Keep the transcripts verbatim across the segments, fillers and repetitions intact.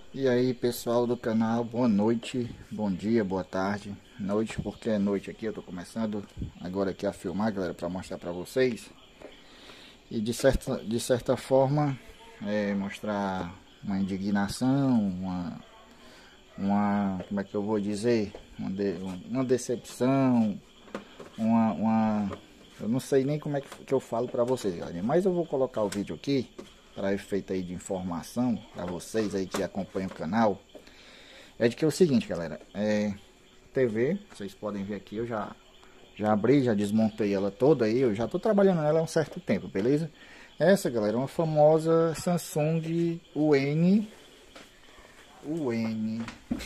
E aí pessoal do canal, boa noite, bom dia, boa tarde, noite, porque é noite aqui, eu tô começando agora aqui a filmar, galera, para mostrar para vocês. E de certa, de certa forma, é, mostrar uma indignação, uma, uma, como é que eu vou dizer, uma, de, uma decepção, uma, uma, eu não sei nem como é que, que eu falo para vocês, galera, mas eu vou colocar o vídeo aqui para efeito aí de informação para vocês aí que acompanham o canal. É de que é o seguinte, galera, é T V, vocês podem ver aqui, eu já já abri, já desmontei ela toda aí, eu já tô trabalhando nela há um certo tempo, beleza? Essa, galera, é uma famosa Samsung U N U N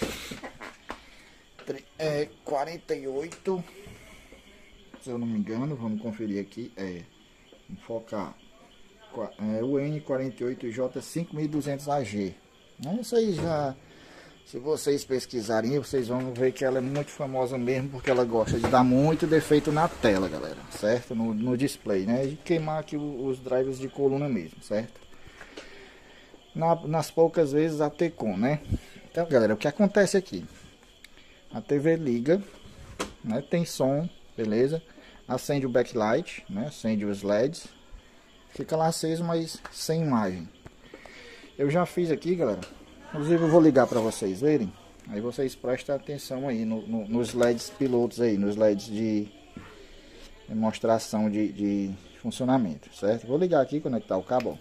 é, quarenta e oito, se eu não me engano, vamos conferir aqui, é, vamos focar, é, U N quarenta e oito J cinco mil e duzentos A G, né? Isso aí já, se vocês pesquisarem, vocês vão ver que ela é muito famosa mesmo, porque ela gosta de dar muito defeito na tela, galera, certo? No, no display, né? De queimar aqui os drivers de coluna mesmo, certo? Na, nas poucas vezes a T-Com, né? Então, galera, o que acontece aqui? A T V liga, né? Tem som, beleza? Acende o backlight, né? Acende os L E Ds. Fica lá aceso, mas sem imagem. Eu já fiz aqui, galera. Inclusive eu vou ligar para vocês verem. Aí vocês prestem atenção aí no, no, nos L E Ds pilotos aí, nos L E Ds de demonstração de, de funcionamento, certo? Vou ligar aqui, conectar o cabo.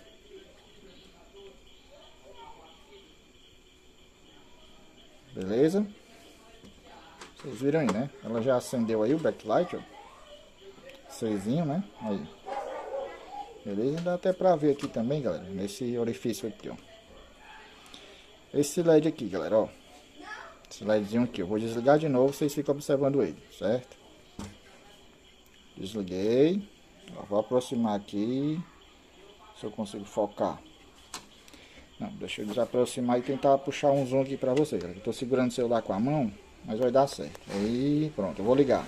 Beleza? Vocês viram aí, né? Ela já acendeu aí o backlight, ó. Cezinho, né? Aí. Beleza? Dá até pra ver aqui também, galera, nesse orifício aqui, ó. Esse L E D aqui, galera, ó. Esse LEDzinho aqui, eu vou desligar de novo, vocês ficam observando ele, certo? Desliguei. Eu vou aproximar aqui, se eu consigo focar. Não, deixa eu desaproximar e tentar puxar um zoom aqui pra vocês, galera. Eu tô segurando o celular com a mão, mas vai dar certo. Aí, pronto, eu vou ligar.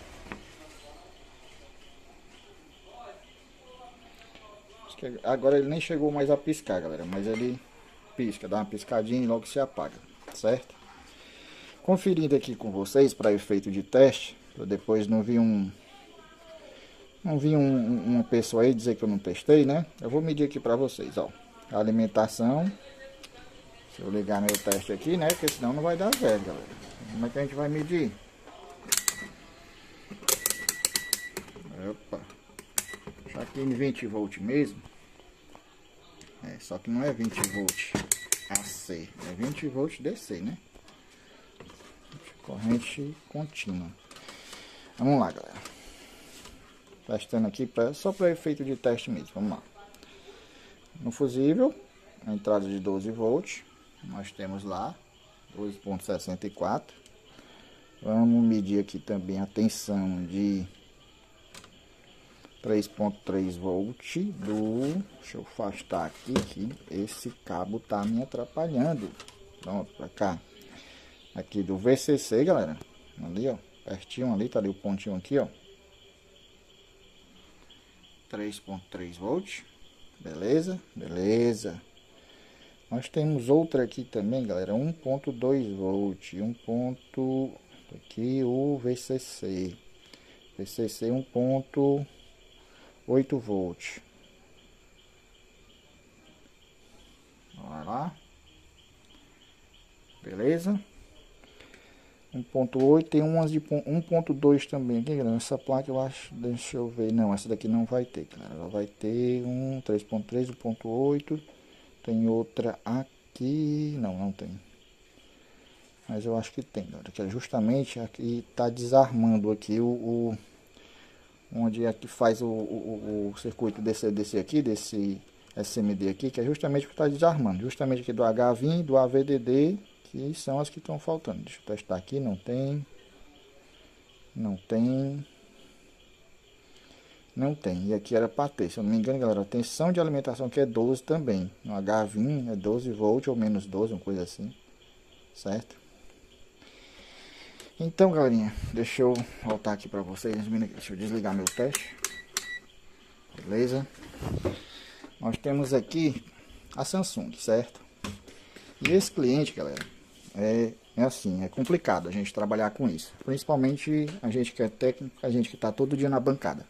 Acho que agora ele nem chegou mais a piscar, galera, mas ele pisca, dá uma piscadinha e logo se apaga, certo? Conferindo aqui com vocês para efeito de teste, eu depois não vi um não vi um, uma pessoa aí dizer que eu não testei, né? Eu vou medir aqui para vocês, ó, a alimentação. Se eu ligar meu teste aqui, né? Porque senão não vai dar zero, galera. Como é que a gente vai medir? Opa, já aqui em vinte volts mesmo. É, só que não é vinte volts A C, é vinte volts D C, né? Corrente contínua. Vamos lá, galera. Testando aqui pra, só para efeito de teste mesmo. Vamos lá. No fusível, a entrada de doze volts. Nós temos lá doze ponto sessenta e quatro. Vamos medir aqui também a tensão de três ponto três volts do... Deixa eu afastar aqui que esse cabo tá me atrapalhando. Pronto, pra cá. Aqui do V C C, galera. Ali, ó. Pertinho ali, tá ali o pontinho aqui, ó. três ponto três volts. Beleza? Beleza. Nós temos outra aqui também, galera. um ponto dois volts. um. Aqui o V C C. V C C um ponto oito volts. Olha lá. Beleza? um ponto oito, tem umas de um ponto dois também aqui, galera. Essa placa eu acho, deixa eu ver, não, essa daqui não vai ter, galera. Ela vai ter um três ponto três, um ponto oito. Tem outra aqui, não, não tem. Mas eu acho que tem, galera, que é justamente aqui, tá desarmando aqui o, o onde aqui faz o, o, o circuito desse, desse aqui, desse S M D aqui, que é justamente o que está desarmando, justamente aqui do H vinte, do A V D D, que são as que estão faltando. Deixa eu testar aqui, não tem, não tem, não tem, e aqui era para ter, se eu não me engano, galera, a tensão de alimentação aqui é doze também, no H vinte é doze volts ou menos doze, uma coisa assim, certo? Então, galerinha, deixa eu voltar aqui para vocês, deixa eu desligar meu teste, beleza? Nós temos aqui a Samsung, certo? E esse cliente, galera, é, é assim, é complicado a gente trabalhar com isso. Principalmente a gente que é técnico, a gente que está todo dia na bancada.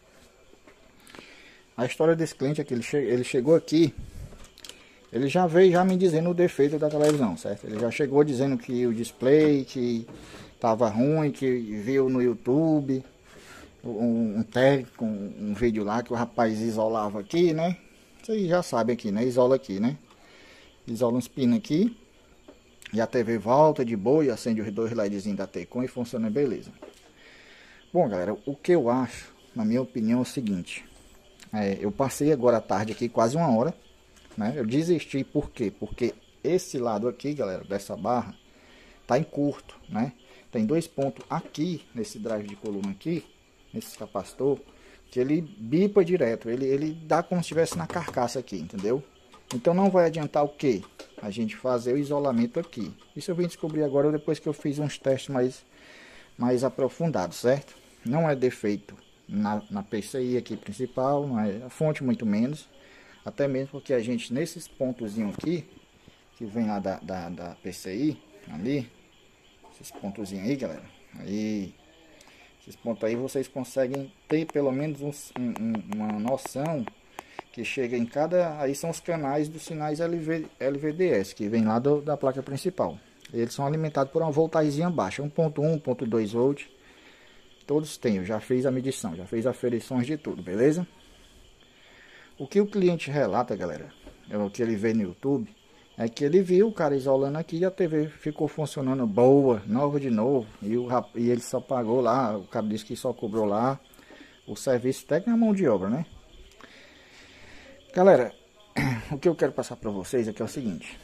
A história desse cliente é que ele, che ele chegou aqui, ele já veio já me dizendo o defeito da televisão, certo? Ele já chegou dizendo que o display, que tava ruim, que viu no YouTube um, um técnico, um, um vídeo lá que o rapaz isolava aqui, né? Vocês já sabem aqui, né? Isola aqui, né? Isola uns pinos aqui. E a T V volta de boa e acende os dois LEDzinhos da T-Com e funciona beleza. Bom, galera, o que eu acho, na minha opinião, é o seguinte. É, eu passei agora à tarde aqui quase uma hora, né? Eu desisti, por quê? Porque esse lado aqui, galera, dessa barra, tá em curto, né? Tem dois pontos aqui, nesse drive de coluna aqui, nesse capacitor, que ele bipa direto, ele, ele dá como se estivesse na carcaça aqui, entendeu? Então não vai adiantar o que? A gente fazer o isolamento aqui. Isso eu vim descobrir agora depois que eu fiz uns testes mais, mais aprofundados, certo? Não é defeito na, na P C I aqui principal, não é a fonte muito menos. Até mesmo porque a gente, nesses pontozinhos aqui, que vem lá da, da, da P C I, ali, esses pontozinhos aí, galera, aí, esses pontos aí vocês conseguem ter pelo menos um, um, uma noção que chega em cada, aí são os canais dos sinais L V D S, que vem lá do, da placa principal. Eles são alimentados por uma voltagem baixa, um ponto um, um ponto dois volts, todos têm, eu já fiz a medição, já fiz aferições de tudo, beleza? O que o cliente relata, galera, é o que ele vê no YouTube, é que ele viu o cara isolando aqui e a T V ficou funcionando boa, nova de novo, e, o, e ele só pagou lá, o cara disse que só cobrou lá o serviço técnico na mão de obra, né? Galera, o que eu quero passar para vocês aqui é o seguinte,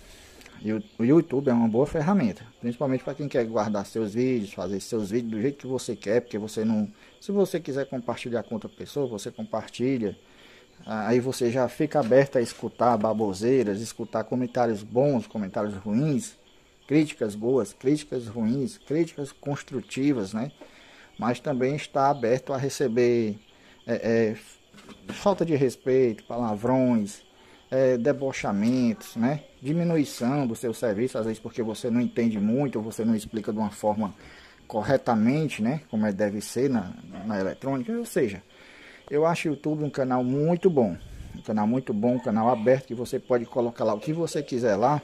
o YouTube é uma boa ferramenta, principalmente para quem quer guardar seus vídeos, fazer seus vídeos do jeito que você quer, porque você não, se você quiser compartilhar com outra pessoa, você compartilha. Aí você já fica aberto a escutar baboseiras, escutar comentários bons, comentários ruins, críticas boas, críticas ruins, críticas construtivas, né? Mas também está aberto a receber é, é, falta de respeito, palavrões, é, debochamentos, né? Diminuição do seu serviço, às vezes porque você não entende muito, ou você não explica de uma forma corretamente, né? Como é, deve ser na, na eletrônica, ou seja... Eu acho o YouTube um canal muito bom, um canal muito bom, um canal aberto que você pode colocar lá o que você quiser lá,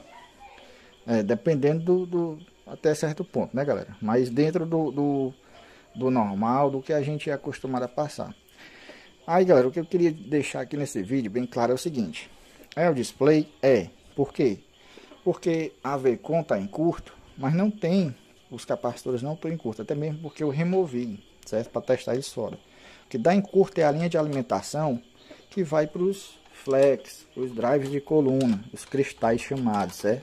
é, dependendo do, do, até certo ponto, né, galera? Mas dentro do, do, do normal, do que a gente é acostumado a passar. Aí, galera, o que eu queria deixar aqui nesse vídeo bem claro é o seguinte, é o display? É. Por quê? Porque a V-Com está em curto, mas não tem, os capacitores não estão em curto, até mesmo porque eu removi, certo? Para testar eles fora. O que dá em curto é a linha de alimentação que vai para os flex, os drives de coluna, os cristais chamados, certo?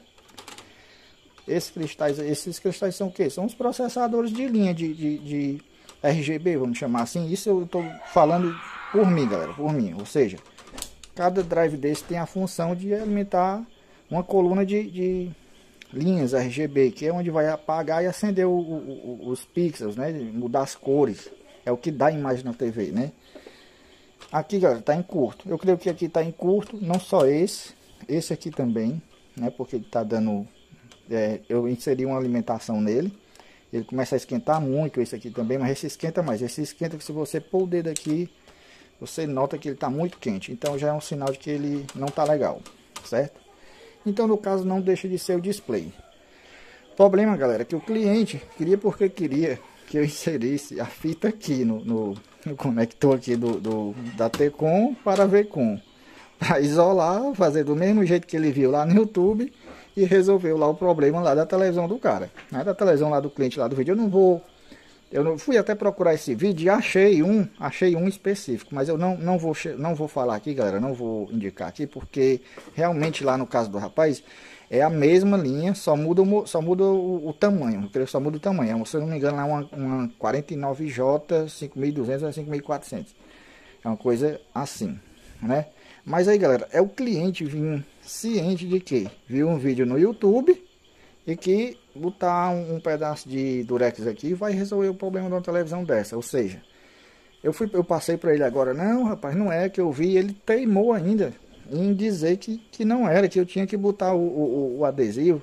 Esses cristais, esses cristais são o que? São os processadores de linha de, de, de R G B, vamos chamar assim. Isso eu estou falando por mim, galera, por mim. Ou seja, cada drive desse tem a função de alimentar uma coluna de, de linhas R G B, que é onde vai apagar e acender o, o, o, os pixels, né? Mudar as cores. É o que dá a imagem na T V, né? Aqui, galera, tá em curto. Eu creio que aqui tá em curto, não só esse, esse aqui também, né? Porque ele tá dando, é, eu inseri uma alimentação nele. Ele começa a esquentar muito, esse aqui também, mas esse esquenta mais. Esse esquenta que se você pôr o dedo aqui, você nota que ele tá muito quente. Então já é um sinal de que ele não tá legal, certo? Então, no caso, não deixa de ser o display. Problema, galera, que o cliente queria porque queria que eu inserisse a fita aqui no, no, no conector aqui do, do, da T-Com para V-Com, para isolar, fazer do mesmo jeito que ele viu lá no YouTube e resolveu lá o problema lá da televisão do cara, né? Da televisão lá do cliente lá do vídeo. Eu não vou, eu não fui até procurar esse vídeo e achei um, achei um específico, mas eu não, não vou, não vou falar aqui, galera, não vou indicar aqui, porque realmente lá no caso do rapaz é a mesma linha, só muda, só muda o, o tamanho, só muda o tamanho. Se eu não me engano, é uma, uma quarenta e nove J cinco mil e duzentos a cinco mil e quatrocentos. É uma coisa assim, né? Mas aí, galera, é o cliente vir ciente de que viu um vídeo no YouTube e que botar um, um pedaço de durex aqui vai resolver o problema de uma televisão dessa. Ou seja, eu, fui, eu passei para ele agora, não, rapaz, não é que eu vi, ele teimou ainda em dizer que, que não era, que eu tinha que botar o, o, o adesivo.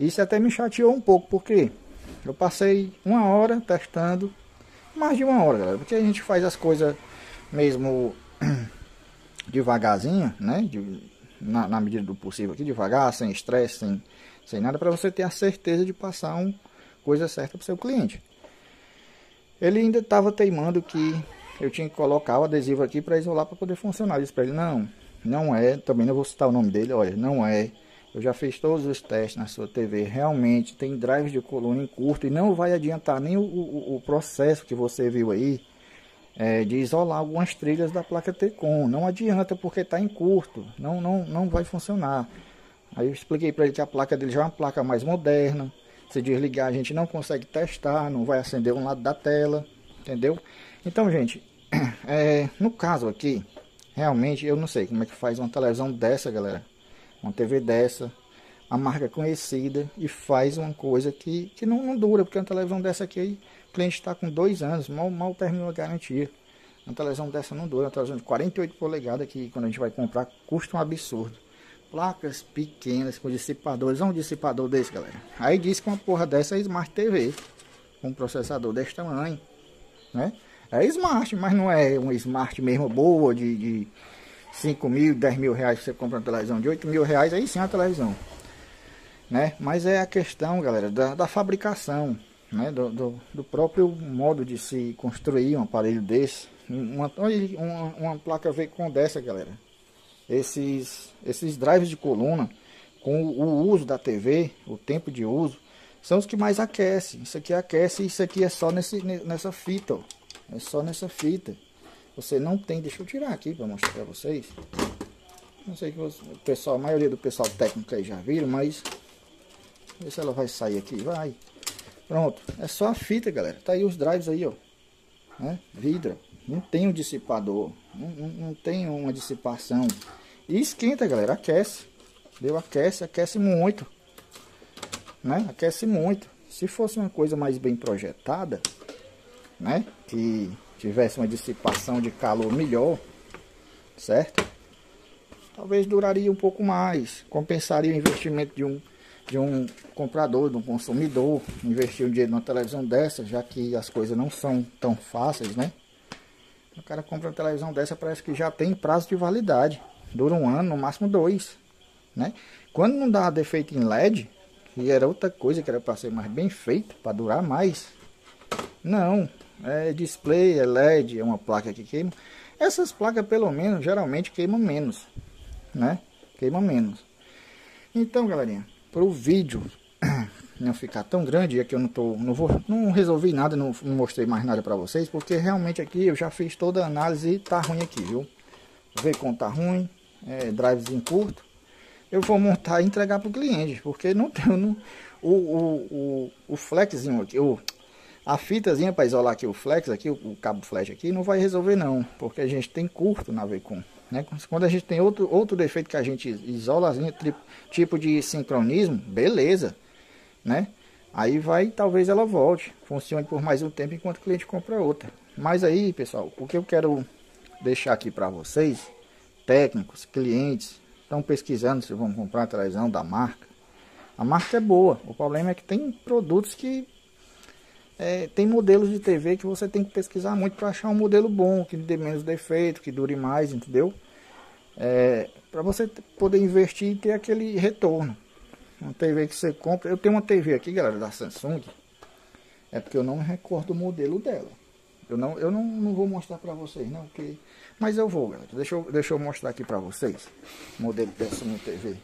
Isso até me chateou um pouco, porque eu passei uma hora testando, mais de uma hora, galera, porque a gente faz as coisas mesmo devagarzinho, né? De, na, na medida do possível aqui, devagar, sem estresse, sem, sem nada, para você ter a certeza de passar uma coisa certa para o seu cliente. Ele ainda estava teimando que eu tinha que colocar o adesivo aqui para isolar para poder funcionar. Eu disse para ele, não, não é, também não vou citar o nome dele, olha, não é. Eu já fiz todos os testes na sua T V, realmente tem drive de coluna em curto e não vai adiantar nem o, o, o processo que você viu aí, é, de isolar algumas trilhas da placa T-Com. Não adianta porque está em curto, não, não, não vai funcionar. Aí eu expliquei para ele que a placa dele já é uma placa mais moderna, se desligar a gente não consegue testar, não vai acender um lado da tela, entendeu? Então, gente, é, no caso aqui, realmente eu não sei como é que faz uma televisão dessa, galera. Uma T V dessa, a marca conhecida, e faz uma coisa que, que não, não dura, porque uma televisão dessa aqui, o cliente está com dois anos, mal, mal terminou a garantia. Uma televisão dessa não dura, uma televisão de quarenta e oito polegadas, que quando a gente vai comprar, custa um absurdo. Placas pequenas, com dissipadores, um dissipador desse, galera. Aí diz que uma porra dessa é Smart T V, com um processador desse tamanho, né? É Smart, mas não é um Smart mesmo boa, de... de cinco mil, dez mil reais você compra uma televisão de oito mil reais, aí sim é uma televisão, né? Mas é a questão, galera, da, da fabricação, né? Do, do, do próprio modo de se construir um aparelho desse. Uma, uma, uma placa V com dessa, galera, esses, esses drives de coluna, com o, o uso da T V, o tempo de uso, são os que mais aquecem. Isso aqui aquece, isso aqui é só nesse, nessa fita, ó. É só nessa fita. Você não tem, deixa eu tirar aqui para mostrar para vocês. Não sei que o pessoal, a maioria do pessoal técnico aí já viram, mas ver se ela vai sair aqui, vai. Pronto, é só a fita, galera. Tá aí os drives aí, ó, né? Vidro, não tem um dissipador, não, não, não tem uma dissipação. E esquenta, galera, aquece. Deu, aquece, aquece muito, né? Aquece muito. Se fosse uma coisa mais bem projetada, né? Que tivesse uma dissipação de calor melhor, certo? Talvez duraria um pouco mais, compensaria o investimento de um, de um comprador, de um consumidor, investir um dinheiro numa televisão dessa, já que as coisas não são tão fáceis, né? O cara compra uma televisão dessa, parece que já tem prazo de validade, dura um ano, no máximo dois, né? Quando não dá defeito em L E D, que era outra coisa que era para ser mais bem feito, para durar mais, não. É display, é L E D, é uma placa que queima. Essas placas pelo menos, geralmente queimam menos, né? Queima menos. Então, galerinha, para o vídeo não ficar tão grande, é que eu não tô, não vou, não resolvi nada, não, não mostrei mais nada para vocês, porque realmente aqui eu já fiz toda a análise e tá ruim aqui, viu? Ver como tá ruim, é, drives em curto. Eu vou montar e entregar para o cliente, porque não tem, não, o, o, o, o flexzinho aqui, o a fitazinha para isolar aqui o flex, aqui o, o cabo flash aqui, não vai resolver não, porque a gente tem curto na V-Com, né? Quando a gente tem outro, outro defeito que a gente isola, tipo de sincronismo, beleza, né? Aí vai, talvez ela volte, funcione por mais um tempo enquanto o cliente compra outra. Mas aí, pessoal, o que eu quero deixar aqui para vocês, técnicos, clientes, estão pesquisando se vão comprar a televisão da marca. A marca é boa, o problema é que tem produtos que É, tem modelos de T V que você tem que pesquisar muito para achar um modelo bom, que dê menos defeito, que dure mais, entendeu? É, para você poder investir e ter aquele retorno. Uma T V que você compra. Eu tenho uma T V aqui, galera, da Samsung. É porque eu não me recordo o modelo dela. Eu não, eu não, não vou mostrar para vocês, não, porque... Mas eu vou, galera. Deixa eu, deixa eu mostrar aqui para vocês o modelo dessa minha T V.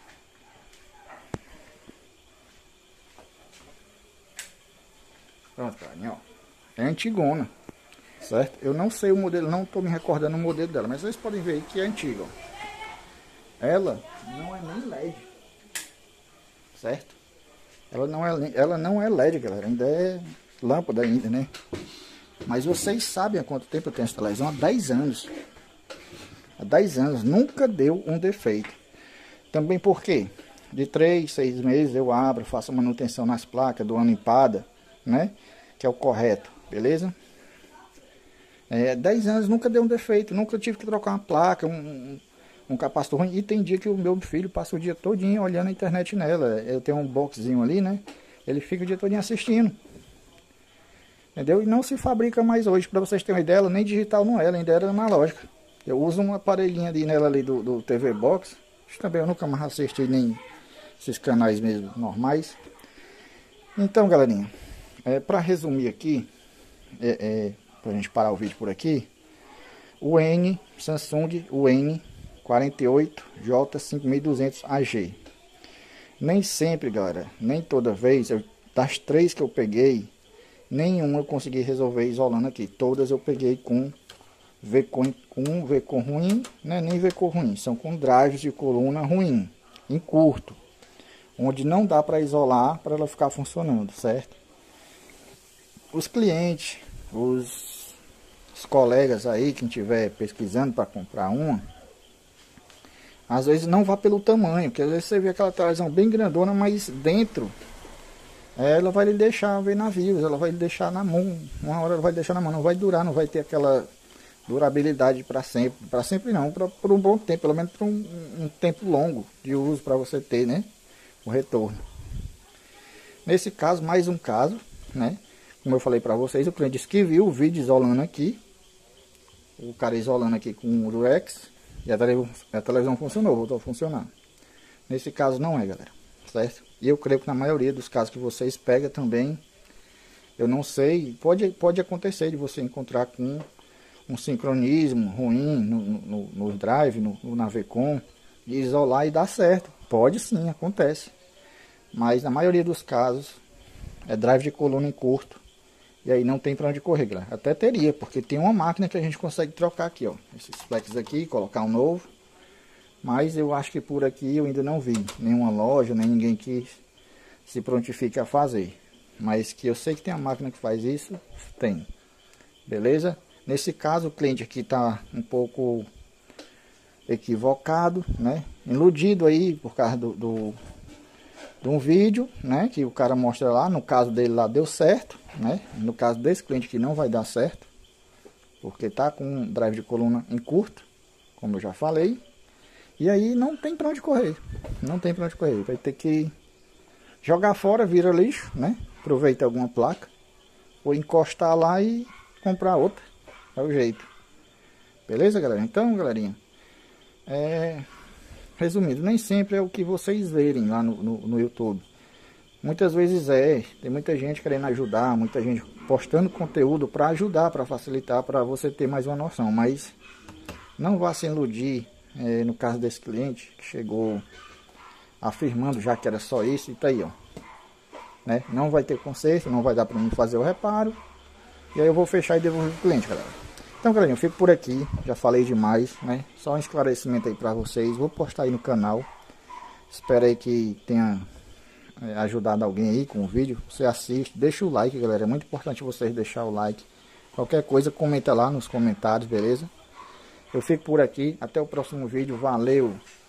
Pronto, carinha, ó. É antigona, certo? Eu não sei o modelo, não estou me recordando o modelo dela, mas vocês podem ver aí que é antiga, ó. Ela não é nem L E D, certo? Ela não é, ela não é L E D, galera, ainda é lâmpada ainda, né? Mas vocês sabem há quanto tempo eu tenho essa televisão? Há dez anos. Há dez anos, nunca deu um defeito. Também porque de três, seis meses eu abro, faço manutenção nas placas, dou uma limpada, né? Que é o correto, beleza? É, dez anos nunca deu um defeito, nunca tive que trocar uma placa, um, um capacitor ruim. E tem dia que o meu filho passa o dia todinho olhando a internet nela. Eu tenho um boxzinho ali, né? Ele fica o dia todinho assistindo. Entendeu? E não se fabrica mais hoje, para vocês terem uma ideia, ela nem digital não é, ela ainda era analógica. Eu uso um aparelhinho ali nela ali do, do T V Box. Também eu nunca mais assisti nem esses canais mesmo normais. Então, galerinha, é, para resumir aqui, é, é, pra gente parar o vídeo por aqui, o N, Samsung, o N quarenta e oito J cinco mil e duzentos A G. Nem sempre, galera, nem toda vez, eu, das três que eu peguei, nenhuma eu consegui resolver isolando aqui. Todas eu peguei com V-Con, com V-Con ruim, né? Nem V-Con ruim, são com drives de coluna ruim, em curto, onde não dá para isolar para ela ficar funcionando, certo? Os clientes, os, os colegas aí, quem estiver pesquisando para comprar uma, às vezes não vá pelo tamanho, porque às vezes você vê aquela televisão bem grandona, mas dentro ela vai lhe deixar ver navios, ela vai lhe deixar na mão, uma hora ela vai deixar na mão, não vai durar, não vai ter aquela durabilidade para sempre, para sempre não, para por um bom tempo, pelo menos por um, um tempo longo de uso para você ter, né, o retorno. Nesse caso, mais um caso, né, como eu falei para vocês, o cliente disse que viu o vídeo isolando aqui, o cara isolando aqui com o Durex, e a televisão, a televisão funcionou, voltou a funcionar. Nesse caso não é, galera, certo? E eu creio que na maioria dos casos que vocês pegam também, eu não sei, pode, pode acontecer de você encontrar com um sincronismo ruim no, no, no drive, no, no Navecom, de isolar e dar certo. Pode sim, acontece. Mas na maioria dos casos é drive de coluna em curto. E aí não tem para onde correr, galera. Até teria, porque tem uma máquina que a gente consegue trocar aqui, ó. Esses flex aqui, colocar um novo. Mas eu acho que por aqui eu ainda não vi nenhuma loja, nem ninguém que se prontifique a fazer. Mas que eu sei que tem a máquina que faz isso, tem. Beleza? Nesse caso o cliente aqui está um pouco equivocado, né? Iludido aí por causa do, do, de um vídeo, né? Que o cara mostra lá, no caso dele lá deu certo, né? No caso desse cliente que não vai dar certo, porque tá com um drive de coluna em curto, como eu já falei. E aí não tem para onde correr, não tem para onde correr, vai ter que jogar fora, vira lixo, né? Aproveita alguma placa, ou encostar lá e comprar outra. É o jeito. Beleza, galera? Então, galerinha, é... resumindo, nem sempre é o que vocês verem lá no, no, no YouTube. Muitas vezes é. Tem muita gente querendo ajudar, muita gente postando conteúdo para ajudar, para facilitar, para você ter mais uma noção. Mas não vá se iludir, é, no caso desse cliente que chegou afirmando já que era só isso e tá aí, ó. Né? Não vai ter conserto, não vai dar para mim fazer o reparo. E aí eu vou fechar e devolver pro cliente, galera. Então, galera, eu fico por aqui. Já falei demais, né? Só um esclarecimento aí pra vocês. Vou postar aí no canal. Espero aí que tenha é, ajudado alguém aí com o vídeo. Você assiste, deixa o like, galera. É muito importante vocês deixar o like. Qualquer coisa, comenta lá nos comentários, beleza? Eu fico por aqui. Até o próximo vídeo. Valeu!